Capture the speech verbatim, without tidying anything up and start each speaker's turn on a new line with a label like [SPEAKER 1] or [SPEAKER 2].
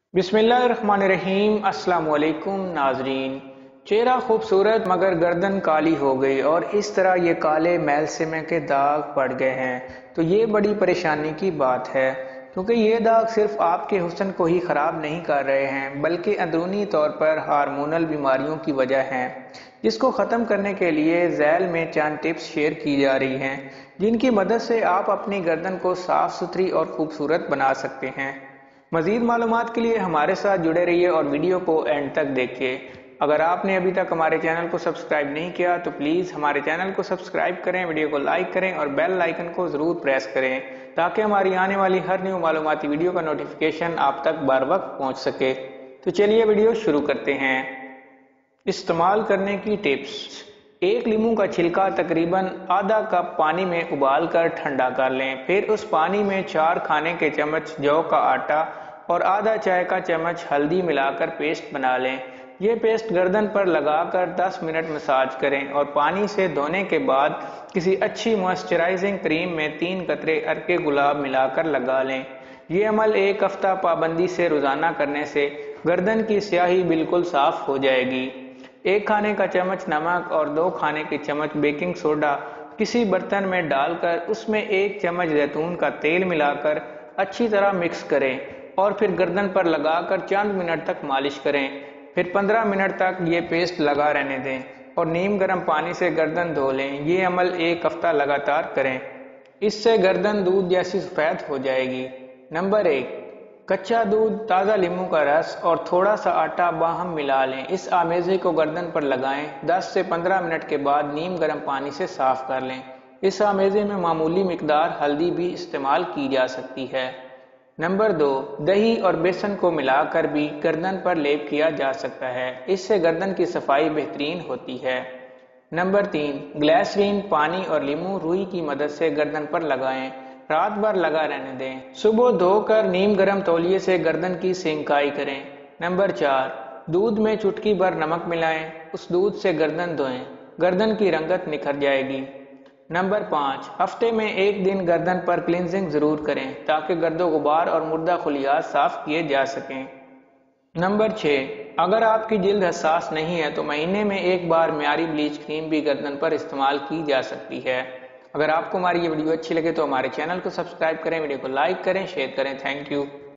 [SPEAKER 1] बिस्मिल्लाहिर्रहमानिर्रहीम। अस्सलाम वालेकुम नाजरीन। चेहरा खूबसूरत मगर गर्दन काली हो गई और इस तरह ये काले मैल सिमे के दाग पड़ गए हैं तो ये बड़ी परेशानी की बात है, क्योंकि ये दाग सिर्फ आपके हुस्न को ही ख़राब नहीं कर रहे हैं बल्कि अंदरूनी तौर पर हार्मोनल बीमारियों की वजह हैं, जिसको ख़त्म करने के लिए झैल में चंद टिप्स शेयर की जा रही हैं जिनकी मदद से आप अपनी गर्दन को साफ़ सुथरी और खूबसूरत बना सकते हैं। मज़ीद मालूमात के लिए हमारे साथ जुड़े रहिए और वीडियो को एंड तक देखिए। अगर आपने अभी तक हमारे चैनल को सब्सक्राइब नहीं किया तो प्लीज़ हमारे चैनल को सब्सक्राइब करें, वीडियो को लाइक करें और बेल आइकन को ज़रूर प्रेस करें ताकि हमारी आने वाली हर न्यू मालूमाती वीडियो का नोटिफिकेशन आप तक बार वक्त पहुँच सके। तो चलिए वीडियो शुरू करते हैं। इस्तेमाल करने की टिप्स। एक लीमू का छिलका तकरीबन आधा कप पानी में उबाल कर ठंडा कर लें। फिर उस पानी में चार खाने के चम्मच जौ का आटा और आधा चाय का चम्मच हल्दी मिलाकर पेस्ट बना लें। ये पेस्ट गर्दन पर लगाकर दस मिनट मसाज करें और पानी से धोने के बाद किसी अच्छी मॉइस्चराइजिंग क्रीम में तीन कतरे अर्के गुलाब मिलाकर लगा लें। ये अमल एक हफ्ता पाबंदी से रोज़ाना करने से गर्दन की स्याही बिल्कुल साफ हो जाएगी। एक खाने का चम्मच नमक और दो खाने के चम्मच बेकिंग सोडा किसी बर्तन में डालकर उसमें एक चम्मच जैतून का तेल मिलाकर अच्छी तरह मिक्स करें और फिर गर्दन पर लगाकर चंद मिनट तक मालिश करें। फिर पंद्रह मिनट तक ये पेस्ट लगा रहने दें और नीम गर्म पानी से गर्दन धो लें। ये अमल एक हफ्ता लगातार करें, इससे गर्दन दूध जैसी सफ़ेद हो जाएगी। नंबर एक, कच्चा दूध, ताज़ा लीमू का रस और थोड़ा सा आटा बाहम मिला लें। इस आमेज़े को गर्दन पर लगाएं। दस से पंद्रह मिनट के बाद नीम गर्म पानी से साफ कर लें। इस आमेज़े में मामूली मिकदार हल्दी भी इस्तेमाल की जा सकती है। नंबर दो, दही और बेसन को मिलाकर भी गर्दन पर लेप किया जा सकता है, इससे गर्दन की सफाई बेहतरीन होती है। नंबर तीन, ग्लिसरीन, पानी और लीमू रुई की मदद से गर्दन पर लगाएं। रात भर लगा रहने दें। सुबह धोकर नीम गर्म तौलिए से गर्दन की सिंकाई करें। नंबर चार, दूध में चुटकी भर नमक मिलाएं, उस दूध से गर्दन धोएं, गर्दन की रंगत निखर जाएगी। नंबर पाँच, हफ्ते में एक दिन गर्दन पर क्लिनजिंग जरूर करें ताकि गर्दो गुबार और मुर्दा खुलियात साफ किए जा सकें। नंबर छः, अगर आपकी जिल्द हसास नहीं है तो महीने में एक बार म्यारी ब्लीच क्रीम भी गर्दन पर इस्तेमाल की जा सकती है। अगर आपको हमारी ये वीडियो अच्छी लगे तो हमारे चैनल को सब्सक्राइब करें, वीडियो को लाइक करें, शेयर करें। Thank you.